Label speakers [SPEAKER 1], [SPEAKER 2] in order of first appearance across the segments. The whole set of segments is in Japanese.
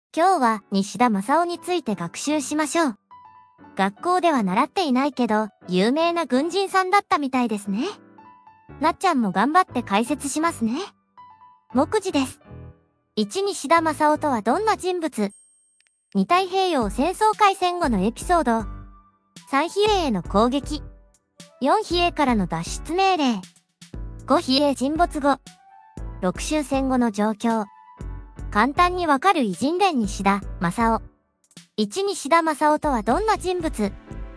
[SPEAKER 1] 今日は西田正夫について学習しましょう。学校では習っていないけど、有名な軍人さんだったみたいですね。なっちゃんも頑張って解説しますね。目次です。1、西田正夫とはどんな人物？ 2、太平洋戦争開戦後のエピソード。3、比叡への攻撃。4、比叡からの脱出命令。5、比叡沈没後。6、終戦後の状況。簡単にわかる偉人伝西田正夫。1、西田正夫とはどんな人物？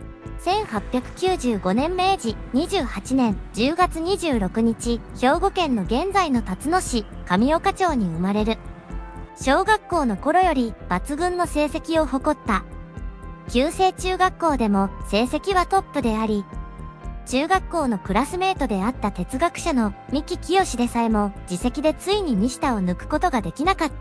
[SPEAKER 1] 1895 年明治28年10月26日、兵庫県の現在の辰野市上岡町に生まれる。小学校の頃より抜群の成績を誇った。旧制中学校でも成績はトップであり、中学校のクラスメートであった哲学者の三木清でさえも自責でついに西田を抜くことができなかった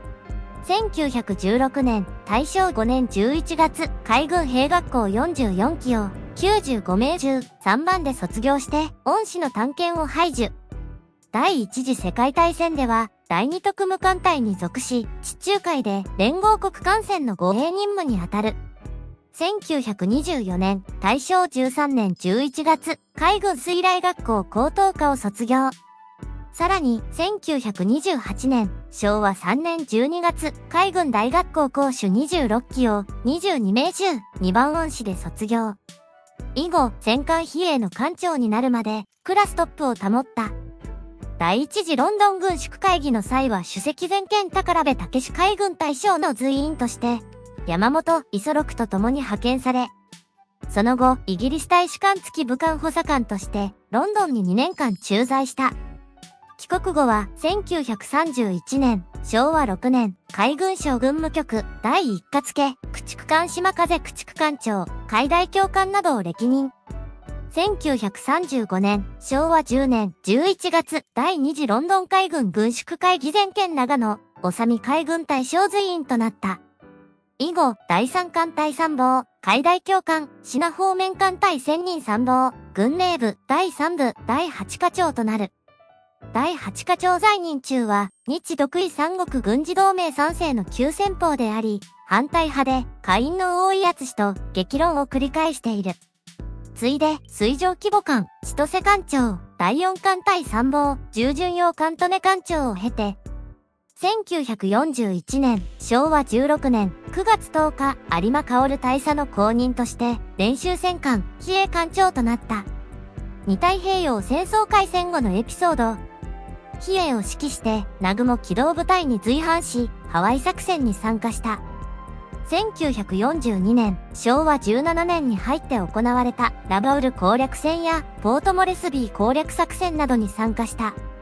[SPEAKER 1] 。1916年、大正5年11月、海軍兵学校44期を95名中3番で卒業して恩師の探検を排除。第一次世界大戦では第二特務艦隊に属し、地中海で連合国艦船の護衛任務に当たる。1924年、大正13年11月、海軍水雷学校高等科を卒業。さらに、1928年、昭和3年12月、海軍大学校講手26期を22名中2番恩師で卒業。以後、戦艦比叡の艦長になるまで、クラストップを保った。第一次ロンドン軍縮会議の際は首席全権宝部武史海軍大将の随員として、山本五十六と共に派遣され、その後、イギリス大使館付き武官補佐官として、ロンドンに2年間駐在した。帰国後は、1931年、昭和6年、海軍省軍務局、第一課付け、駆逐艦島風駆逐艦長、海大教官などを歴任。1935年、昭和10年11月、第二次ロンドン海軍軍縮会議全権長野、修見海軍大将随員となった。以後、第三艦隊参謀、海大教官、品方面艦隊専任参謀、軍令部、第三部、第八課長となる。第八課長在任中は、日独伊三国軍事同盟3世の急先鋒であり、反対派で、下院の大井敦と激論を繰り返している。ついで、水上規模艦、千歳艦長、第四艦隊参謀、従順用艦利根艦長を経て、1941年、昭和16年9月10日、有馬薫大佐の後任として、練習戦艦、比叡艦長となった。二太平洋戦争開戦後のエピソード。比叡を指揮して、南雲機動部隊に随伴し、ハワイ作戦に参加した。1942年、昭和17年に入って行われた、ラバウル攻略戦や、ポートモレスビー攻略作戦などに参加した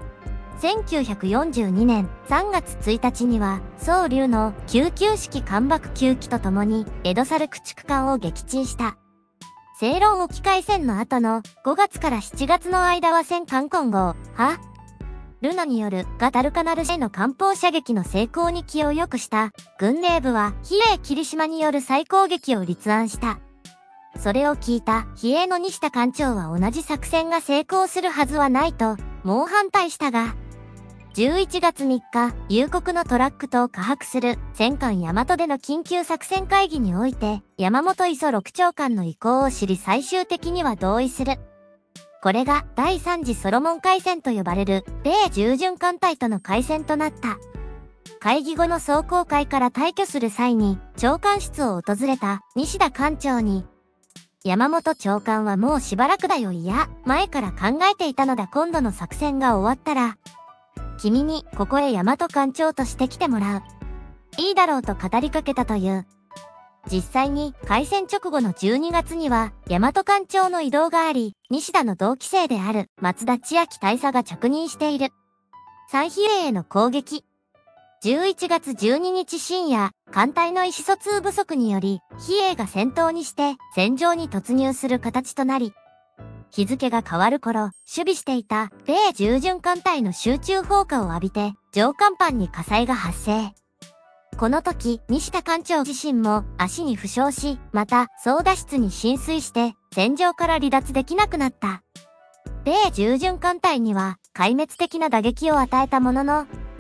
[SPEAKER 1] 。1942年3月1日には、宋龍の99式艦爆9機とともに、江戸猿駆逐艦を撃沈した。セイロン沖海戦の後の5月から7月の間は戦艦金剛、ルノによるガダルカナルへの艦砲射撃の成功に気を良くした。軍令部は、比叡霧島による再攻撃を立案した。それを聞いた比叡の西田艦長は同じ作戦が成功するはずはないと、猛反対したが、11月3日、夕刻のトラックと火白する戦艦大和での緊急作戦会議において、山本五十六長官の意向を知り最終的には同意する。これが第三次ソロモン海戦と呼ばれる米従順艦隊との海戦となった。会議後の壮行会から退去する際に、長官室を訪れた西田艦長に、山本長官はもうしばらくだよ。いや、前から考えていたのだ。今度の作戦が終わったら、君にここへ大和艦長として来てもらう。いいだろうと語りかけたという。実際に開戦直後の12月には大和艦長の異動があり、西田の同期生である松田千秋大佐が着任している。三比叡への攻撃。11月12日深夜、艦隊の意思疎通不足により、比叡が先頭にして戦場に突入する形となり、日付が変わる頃、守備していた米従順艦隊の集中砲火を浴びて、上甲板に火災が発生。この時、西田艦長自身も足に負傷し、また、操舵室に浸水して、戦場から離脱できなくなった。米従順艦隊には、壊滅的な打撃を与えたものの、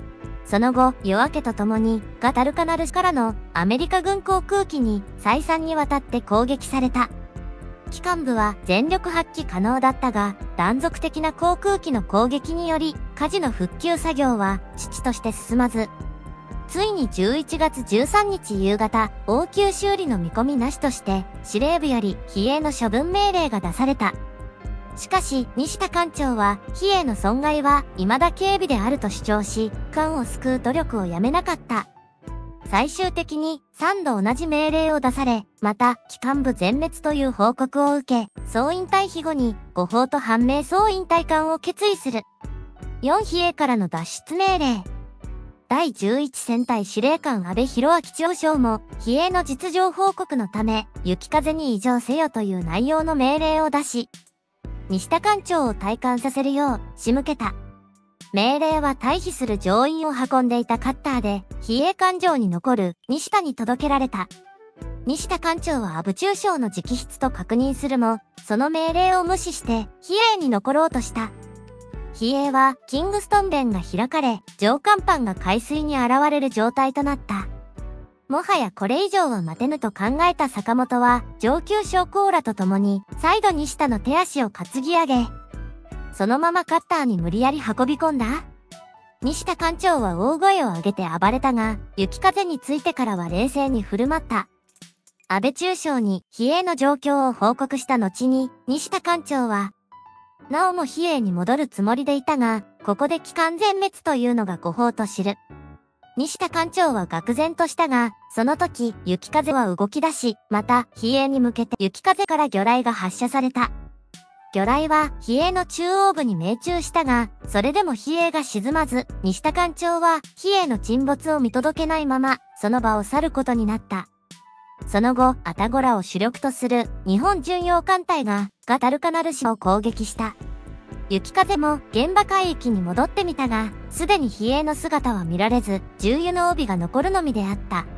[SPEAKER 1] その後、夜明けとともにガダルカナル市からのアメリカ軍航空機に再三にわたって攻撃された。機関部は全力発揮可能だったが、断続的な航空機の攻撃により、火事の復旧作業は遅々として進まず、ついに11月13日夕方、応急修理の見込みなしとして、司令部より非営の処分命令が出された。しかし、西田艦長は、非営の損害は未だ軽微であると主張し、艦を救う努力をやめなかった。最終的に3度同じ命令を出され、また、機関部全滅という報告を受け、総引退避後に、誤報と判明総引退艦を決意する。4非営からの脱出命令。第11戦隊司令官安倍博明中将も、非営の実情報告のため、雪風に移乗せよという内容の命令を出し、西田艦長を退艦させるよう仕向けた。命令は退避する乗員を運んでいたカッターで、非営艦上に残る西田に届けられた。西田艦長は阿武中将の直筆と確認するも、その命令を無視して、非営に残ろうとした。非営は、キングストン弁が開かれ、上甲板が海水に現れる状態となった。もはやこれ以上は待てぬと考えた坂本は、上級将校らと共に、再度西田の手足を担ぎ上げ、そのままカッターに無理やり運び込んだ。西田艦長は大声を上げて暴れたが、雪風についてからは冷静に振る舞った。安倍中将に、非営の状況を報告した後に、西田艦長は、なおも非営に戻るつもりでいたが、ここで機関全滅というのが誤報と知る。西田艦長は愕然としたが、その時、雪風は動き出し、また、非営に向けて雪風から魚雷が発射された。魚雷は、非営の中央部に命中したが、それでも非営が沈まず、西田艦長は、非営の沈没を見届けないまま、その場を去ることになった。その後、アタゴラを主力とする、日本巡洋艦隊が、ガダルカナル市を攻撃した。雪風も現場海域に戻ってみたが、すでに非営の姿は見られず、重油の帯が残るのみであった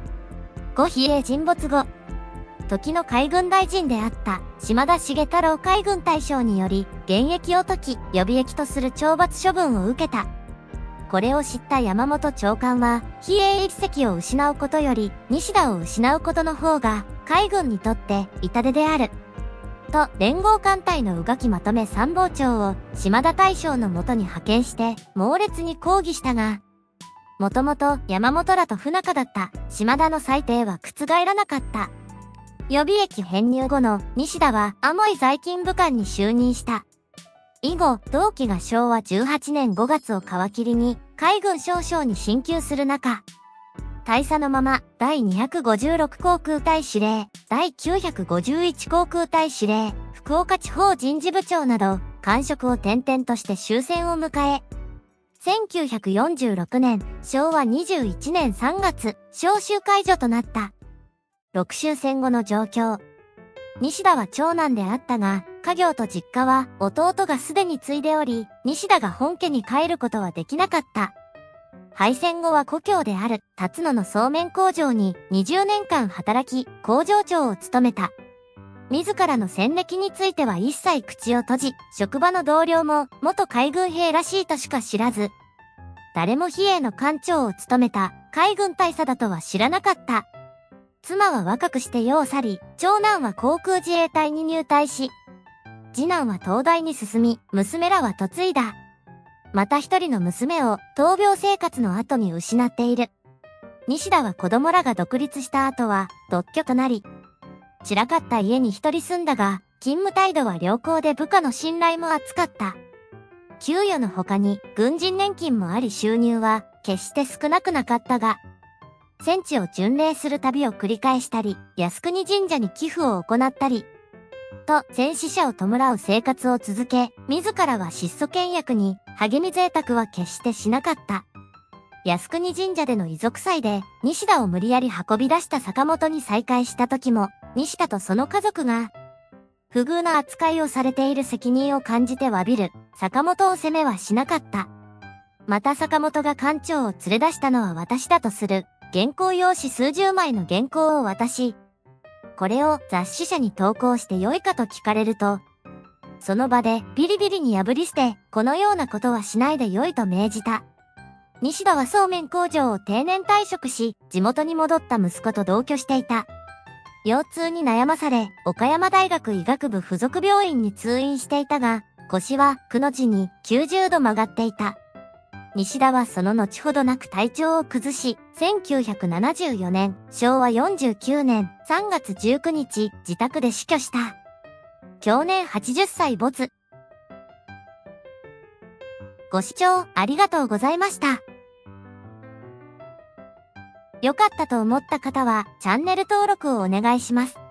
[SPEAKER 1] 。5非営沈没後、時の海軍大臣であった島田重太郎海軍大将により、現役を解き、予備役とする懲罰処分を受けた。これを知った山本長官は、非営一隻を失うことより、西田を失うことの方が、海軍にとって痛手である。と、連合艦隊の宇垣まとめ参謀長を島田大将のもとに派遣して猛烈に抗議したが、もともと山本らと不仲だった島田の裁定は覆らなかった。予備役編入後の西田はアモイ在勤武官に就任した。以後、同期が昭和18年5月を皮切りに海軍少将に進級する中、大佐のまま、第256航空隊司令、第951航空隊司令、福岡地方人事部長など、官職を転々として終戦を迎え、1946年、昭和21年3月、召集解除となった。6終戦後の状況。西田は長男であったが、家業と実家は弟がすでに継いでおり、西田が本家に帰ることはできなかった。敗戦後は故郷である辰野のそうめん工場に20年間働き、工場長を務めた。自らの戦歴については一切口を閉じ、職場の同僚も元海軍兵らしいとしか知らず、誰も非営の艦長を務めた海軍大佐だとは知らなかった。妻は若くして世を去り、長男は航空自衛隊に入隊し、次男は東大に進み、娘らは嫁いだ。また一人の娘を闘病生活の後に失っている。西田は子供らが独立した後は独居となり、散らかった家に一人住んだが、勤務態度は良好で部下の信頼も厚かった。給与の他に軍人年金もあり収入は決して少なくなかったが、戦地を巡礼する旅を繰り返したり、靖国神社に寄付を行ったり、と戦死者を弔う生活を続け、自らは質素倹約に励み贅沢は決してしなかった。靖国神社での遺族祭で西田を無理やり運び出した坂本に再会した時も、西田とその家族が不遇な扱いをされている責任を感じて詫びる坂本を責めはしなかった。また坂本が艦長を連れ出したのは私だとする原稿用紙数十枚の原稿を渡し、これを雑誌社に投稿して良いかと聞かれると、その場でビリビリに破り捨て、このようなことはしないで良いと命じた。 西田はそうめん工場を定年退職し、地元に戻った息子と同居していた。腰痛に悩まされ、岡山大学医学部附属病院に通院していたが、腰はくの字に90度曲がっていた。西田はその後ほどなく体調を崩し、1974年、昭和49年3月19日、自宅で死去した。享年80歳没。ご視聴ありがとうございました。良かったと思った方はチャンネル登録をお願いします。